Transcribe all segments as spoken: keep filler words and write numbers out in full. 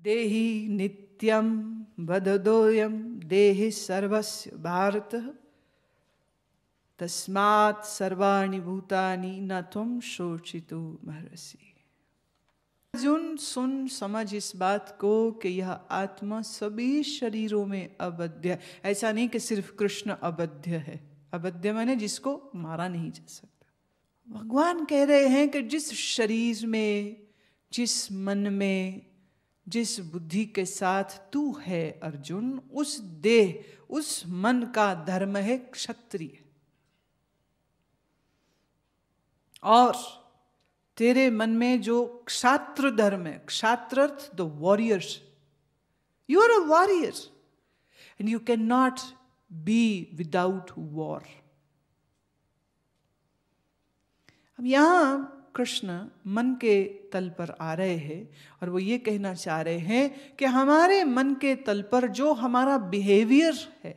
देहि नित्यं वददोयं देहि सर्वस्य भारत तस्मात् सर्वाणि भूतानि न त्वं शोचितुमर्हसि। अर्जुन सुन समझ इस बात को कि यह आत्मा सभी शरीरों में अबद्ध है। ऐसा नहीं कि सिर्फ कृष्ण अबद्ध है, अबद्ध माने जिसको मारा नहीं जा सकता। भगवान कह रहे हैं कि जिस शरीर में, जिस मन में, जिस बुद्धि के साथ तू है अर्जुन, उस देह, उस मन का धर्म है क्षत्रिय। और तेरे मन में जो क्षात्र धर्म है, क्षात्र अर्थ the warriors, you are a warrior and you cannot be without war. अब यहां कृष्ण मन के तल पर आ रहे हैं और वो ये कहना चाह रहे हैं कि हमारे मन के तल पर जो हमारा बिहेवियर है,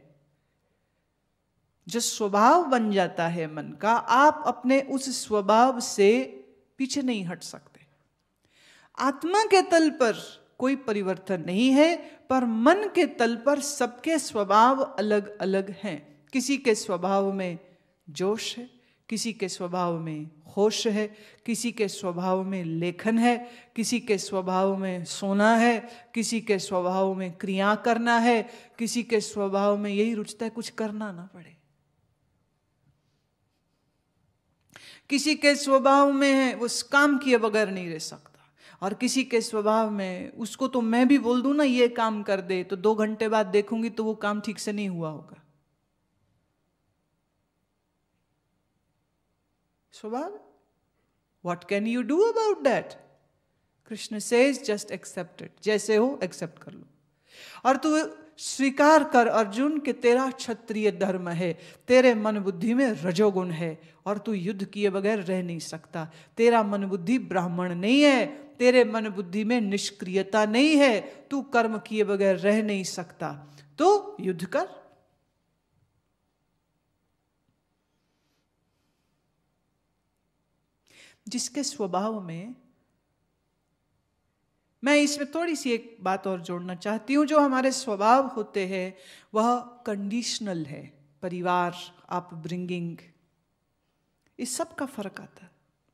जो स्वभाव बन जाता है मन का, आप अपने उस स्वभाव से पीछे नहीं हट सकते। आत्मा के तल पर कोई परिवर्तन नहीं है, पर मन के तल पर सबके स्वभाव अलग अलग हैं। किसी के स्वभाव में जोश है, किसी के स्वभाव में होश है, किसी के स्वभाव में लेखन है, किसी के स्वभाव में सोना है, किसी के स्वभाव में क्रिया करना है, किसी के स्वभाव में यही रुचता है कुछ करना ना पड़े। किसी के स्वभाव में है वो काम किए बगैर नहीं रह सकता, और किसी के स्वभाव में उसको तो मैं भी बोल दूं ना ये काम कर दे, तो दो घंटे बाद देखूंगी तो वो काम ठीक से नहीं हुआ होगा। स्वभाव, what can you do about that? Krishna says just accept it, जैसे हो एक्सेप्ट कर लो। और तू स्वीकार कर अर्जुन कि तेरा क्षत्रिय धर्म है, तेरे मन बुद्धि में रजोगुण है और तू युद्ध किए बगैर रह नहीं सकता। तेरा मन बुद्धि ब्राह्मण नहीं है, तेरे मन बुद्धि में निष्क्रियता नहीं है, तू कर्म किए बगैर रह नहीं सकता, तो युद्ध कर। जिसके स्वभाव में, मैं इसमें थोड़ी सी एक बात और जोड़ना चाहती हूं, जो हमारे स्वभाव होते हैं वह कंडीशनल है। परिवार, अपब्रिंगिंग, इस सब का फर्क आता है।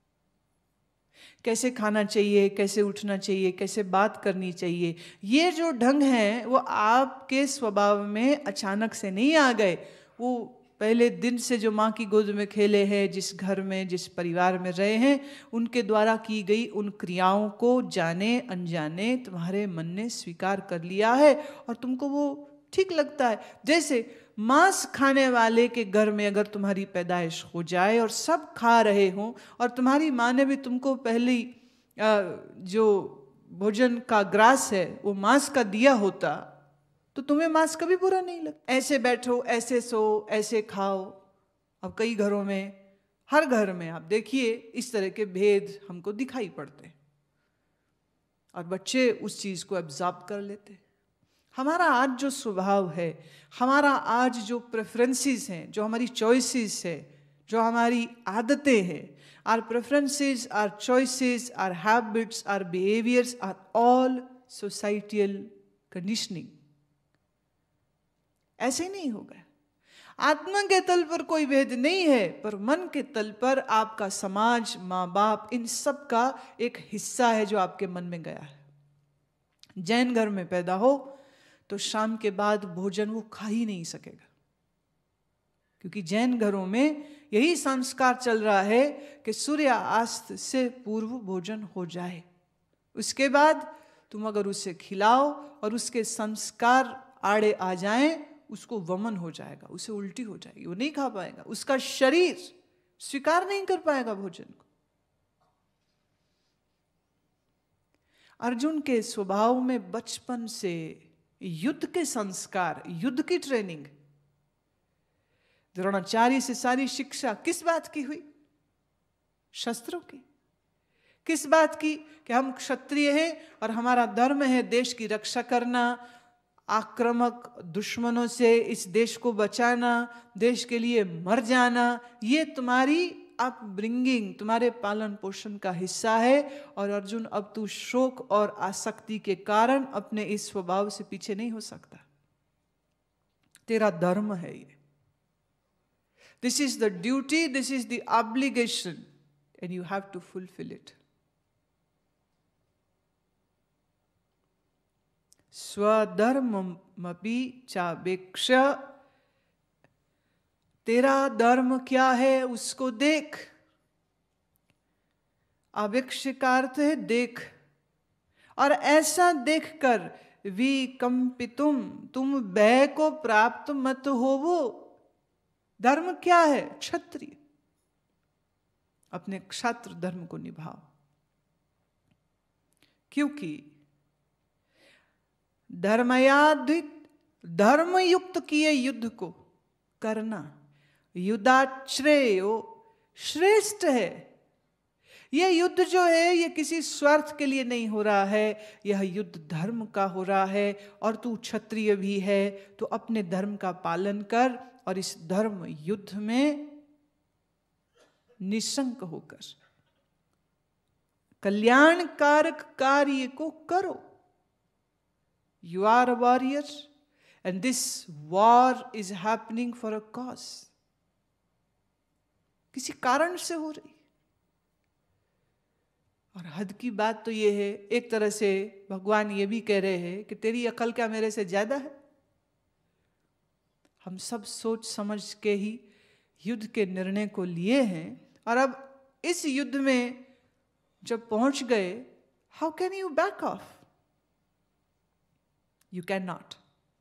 कैसे खाना चाहिए, कैसे उठना चाहिए, कैसे बात करनी चाहिए, ये जो ढंग हैं वो आपके स्वभाव में अचानक से नहीं आ गए। वो पहले दिन से जो माँ की गोद में खेले हैं, जिस घर में, जिस परिवार में रहे हैं, उनके द्वारा की गई उन क्रियाओं को जाने अनजाने तुम्हारे मन ने स्वीकार कर लिया है और तुमको वो ठीक लगता है। जैसे मांस खाने वाले के घर में अगर तुम्हारी पैदाइश हो जाए और सब खा रहे हों और तुम्हारी माँ ने भी तुमको पहली जो भोजन का ग्रास है वो मांस का दिया होता, तो तुम्हें मांस कभी बुरा नहीं लगता। ऐसे बैठो, ऐसे सो, ऐसे खाओ। अब कई घरों में, हर घर में आप देखिए इस तरह के भेद हमको दिखाई पड़ते हैं और बच्चे उस चीज को एब्जॉर्ब कर लेते हैं। हमारा आज जो स्वभाव है, हमारा आज जो प्रेफरेंसेस हैं, जो हमारी चॉइसेस है, जो हमारी आदतें हैं, our preferences, our choices, our habits, our behaviours are all societal conditioning. ऐसे नहीं होगा। आत्मा के तल पर कोई भेद नहीं है, पर मन के तल पर आपका समाज, माँ बाप, इन सब का एक हिस्सा है जो आपके मन में गया है। जैन घर में पैदा हो तो शाम के बाद भोजन वो खा ही नहीं सकेगा, क्योंकि जैन घरों में यही संस्कार चल रहा है कि सूर्यास्त से पूर्व भोजन हो जाए। उसके बाद तुम अगर उसे खिलाओ और उसके संस्कार आड़े आ जाएं, उसको वमन हो जाएगा, उसे उल्टी हो जाएगी, वो नहीं खा पाएगा, उसका शरीर स्वीकार नहीं कर पाएगा भोजन को। अर्जुन के स्वभाव में बचपन से युद्ध के संस्कार, युद्ध की ट्रेनिंग, द्रोणाचार्य से सारी शिक्षा किस बात की हुई? शस्त्रों की। किस बात की? कि हम क्षत्रिय हैं और हमारा धर्म है देश की रक्षा करना, आक्रामक दुश्मनों से इस देश को बचाना, देश के लिए मर जाना। ये तुम्हारी अपब्रिंगिंग तुम्हारे पालन पोषण का हिस्सा है। और अर्जुन, अब तू शोक और आसक्ति के कारण अपने इस स्वभाव से पीछे नहीं हो सकता। तेरा धर्म है ये। This is the duty, this is the obligation, and you have to fulfil it. स्वधर्ममपि चावेक्ष्य, तेरा धर्म क्या है उसको देख। आवेक्ष्य का अर्थ है देख, और ऐसा देखकर विकंपितुम, तुम भय को प्राप्त मत होवो। धर्म क्या है? क्षत्रिय। अपने क्षत्र धर्म को निभाओ, क्योंकि धर्मयाधिक धर्म युक्त किए युद्ध को करना युद्धाश्रेयो श्रेष्ठ है। यह युद्ध जो है ये किसी स्वार्थ के लिए नहीं हो रहा है, यह युद्ध धर्म का हो रहा है। और तू क्षत्रिय भी है तो अपने धर्म का पालन कर और इस धर्म युद्ध में निशंक होकर कल्याणकारक कार्य को करो। You are a warrior and this war is happening for a cause. किसी कारण से हो रही। और हद की बात तो ये है, एक तरह से भगवान ये भी कह रहे हैं कि तेरी अकल क्या मेरे से ज्यादा है? हम सब सोच समझ के ही युद्ध के निर्णय को लिए हैं, और अब इस युद्ध में जब पहुंच गए, how can you back off? You cannot.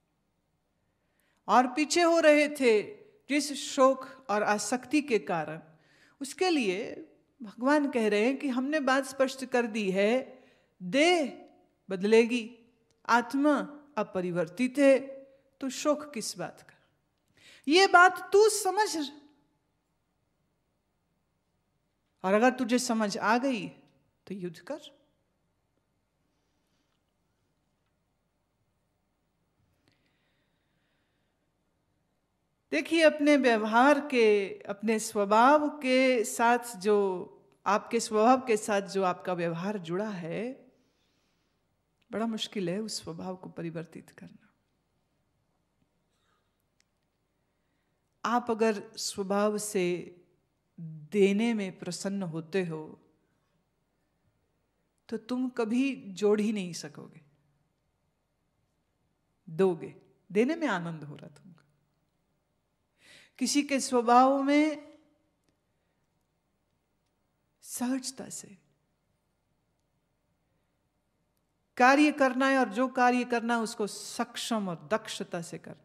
और पीछे हो रहे थे जिस शोक और आसक्ति के कारण, उसके लिए भगवान कह रहे हैं कि हमने बात स्पष्ट कर दी है, देह बदलेगी, आत्मा अपरिवर्तित है, तो शोक किस बात का? ये बात तू समझ, और अगर तुझे समझ आ गई तो युद्ध कर। देखिए, अपने व्यवहार के, अपने स्वभाव के साथ जो आपके स्वभाव के साथ जो आपका व्यवहार जुड़ा है, बड़ा मुश्किल है उस स्वभाव को परिवर्तित करना। आप अगर स्वभाव से देने में प्रसन्न होते हो तो तुम कभी जोड़ ही नहीं सकोगे। दोगे, देने में आनंद हो रहा तुमको। किसी के स्वभाव में सहजता से कार्य करना है, और जो कार्य करना है उसको सक्षम और दक्षता से करना।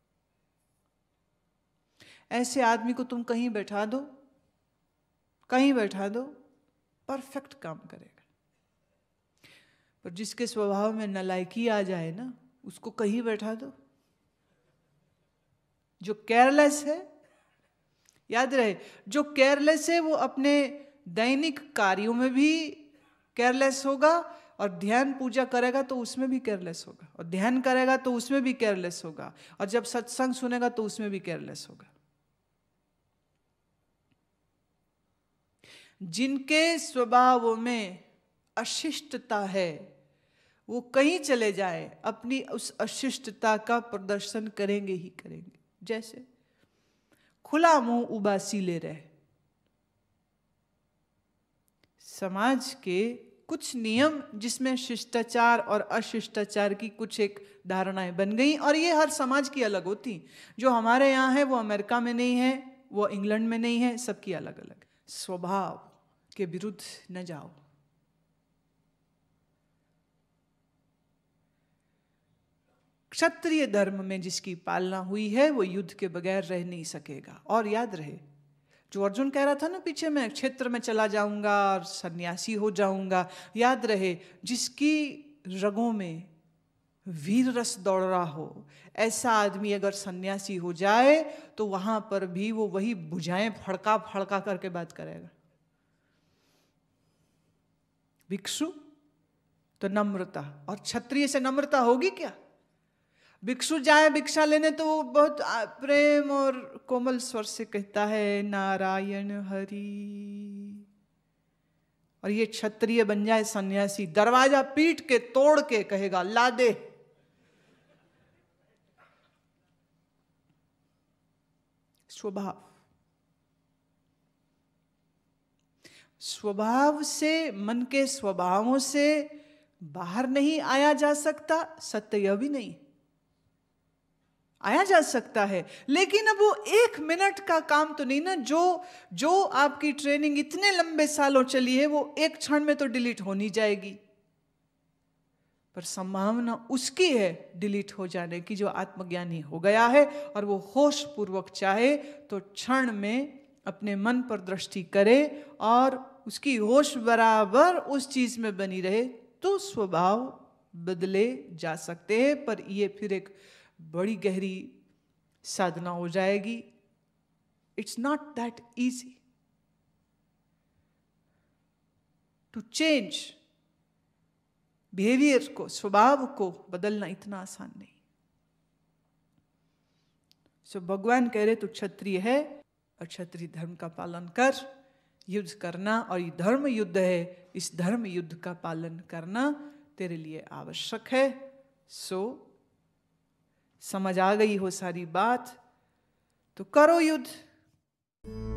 ऐसे आदमी को तुम कहीं बैठा दो, कहीं बैठा दो, परफेक्ट काम करेगा। पर जिसके स्वभाव में नालायकी आ जाए ना, उसको कहीं बैठा दो, जो केयरलेस है, याद रहे, जो केयरलेस है वो अपने दैनिक कार्यों में भी केयरलेस होगा, और ध्यान पूजा करेगा तो उसमें भी केयरलेस होगा, और ध्यान करेगा तो उसमें भी केयरलेस होगा, और जब सत्संग सुनेगा तो उसमें भी केयरलेस होगा। जिनके स्वभाव में अशिष्टता है वो कहीं चले जाए, अपनी उस अशिष्टता का प्रदर्शन करेंगे ही करेंगे। जैसे खुला मुंह उबासी ले रहे, समाज के कुछ नियम जिसमें शिष्टाचार और अशिष्टाचार की कुछ एक धारणाएं बन गई, और ये हर समाज की अलग होती। जो हमारे यहाँ है वो अमेरिका में नहीं है, वो इंग्लैंड में नहीं है, सबकी अलग अलग। स्वभाव के विरुद्ध न जाओ। क्षत्रिय धर्म में जिसकी पालना हुई है वो युद्ध के बगैर रह नहीं सकेगा। और याद रहे, जो अर्जुन कह रहा था ना पीछे, मैं क्षेत्र में चला जाऊंगा और सन्यासी हो जाऊंगा, याद रहे, जिसकी रगों में वीर रस दौड़ रहा हो, ऐसा आदमी अगर सन्यासी हो जाए तो वहां पर भी वो वही भुजाएं फड़का फड़का करके बात करेगा। भिक्षु तो नम्रता, और क्षत्रिय से नम्रता होगी क्या? भिक्षु जाए भिक्षा लेने तो वो बहुत प्रेम और कोमल स्वर से कहता है नारायण हरि, और ये क्षत्रिय बन जाए सन्यासी, दरवाजा पीट के तोड़ के कहेगा ला दे। स्वभाव स्वभाव से, मन के स्वभावों से बाहर नहीं आया जा सकता, सत्य यह भी नहीं। आया जा सकता है, लेकिन अब वो एक मिनट का काम तो नहीं ना। जो जो आपकी ट्रेनिंग इतने लंबे सालों चली है वो एक क्षण में तो डिलीट होनी जाएगी, पर संभावना उसकी है डिलीट हो जाने की जो आत्मज्ञानी हो गया है, और वो होश पूर्वक चाहे तो क्षण में अपने मन पर दृष्टि करे और उसकी होश बराबर उस चीज में बनी रहे, तो स्वभाव बदले जा सकते हैं। पर ये फिर एक बड़ी गहरी साधना हो जाएगी। It's not that easy to change behaviour को, स्वभाव को बदलना इतना आसान नहीं। सो so, भगवान कह रहे तू क्षत्रिय है और क्षत्रिय धर्म का पालन कर, युद्ध करना, और ये धर्म युद्ध है, इस धर्म युद्ध का पालन करना तेरे लिए आवश्यक है। सो so, समझ आ गई हो सारी बात तो करो युद्ध।